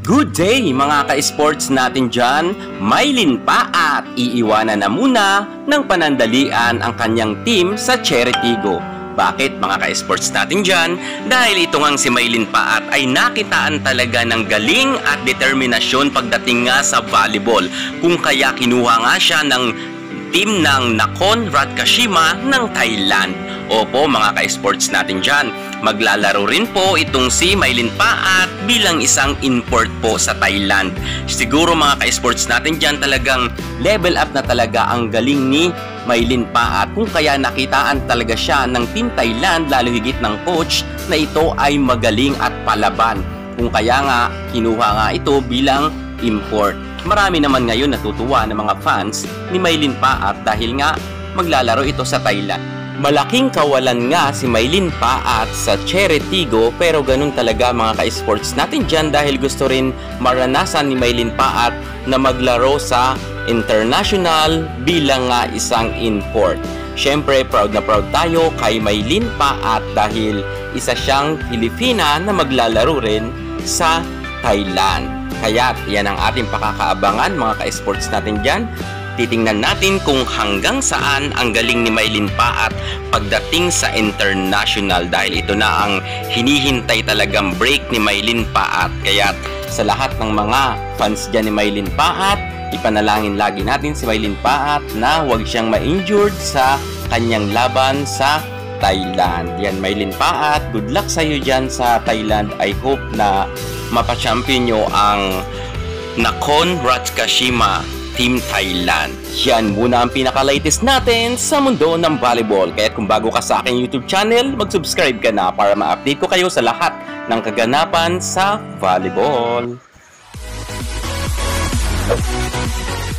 Good day mga ka-sports natin dyan, Maylin pa at iiwanan na muna ng panandalian ang kanyang team sa Cheritigo. Bakit mga ka-sports natin dyan? Dahil ito ngang si Maylin pa at ay nakitaan talaga ng galing at determinasyon pagdating nga sa volleyball. Kung kaya kinuha nga siya ng team ng Nakhon Ratchasima ng Thailand. Opo mga ka-sports natin dyan, maglalaro rin po itong si Maylin Paat bilang isang import po sa Thailand. Siguro mga ka-sports natin dyan talagang level up na talaga ang galing ni Maylin Paat kung kaya nakitaan talaga siya ng Team Thailand lalo higit ng coach na ito ay magaling at palaban. Kung kaya nga kinuha nga ito bilang import. Marami naman ngayon natutuwa ng mga fans ni Maylin Paat dahil nga maglalaro ito sa Thailand. Malaking kawalan nga si Maylin Paat sa Cheritigo pero ganun talaga mga ka-sports natin dyan dahil gusto rin maranasan ni Maylin Paat na maglaro sa international bilang nga isang import. Siyempre proud na proud tayo kay Maylin Paat dahil isa siyang Pilipina na maglalaro rin sa Thailand. Kaya yan ang ating pakakaabangan mga ka-sports natin dyan. Titingnan natin kung hanggang saan ang galing ni Maylin Paat pagdating sa international dahil ito na ang hinihintay talagang break ni Maylin Paat. Kaya sa lahat ng mga fans dyan ni Maylin Paat, ipanalangin lagi natin si Maylin Paat na huwag siyang ma-injured sa kanyang laban sa Thailand. Yan Maylin Paat, good luck sa iyo dyan sa Thailand. I hope na mapachampion nyo ang Nakhon Ratchasima Team Thailand. Yan muna ang pinaka-latest natin sa mundo ng volleyball. Kaya kung bago ka sa aking YouTube channel, mag-subscribe ka na para ma-update ko kayo sa lahat ng kaganapan sa volleyball.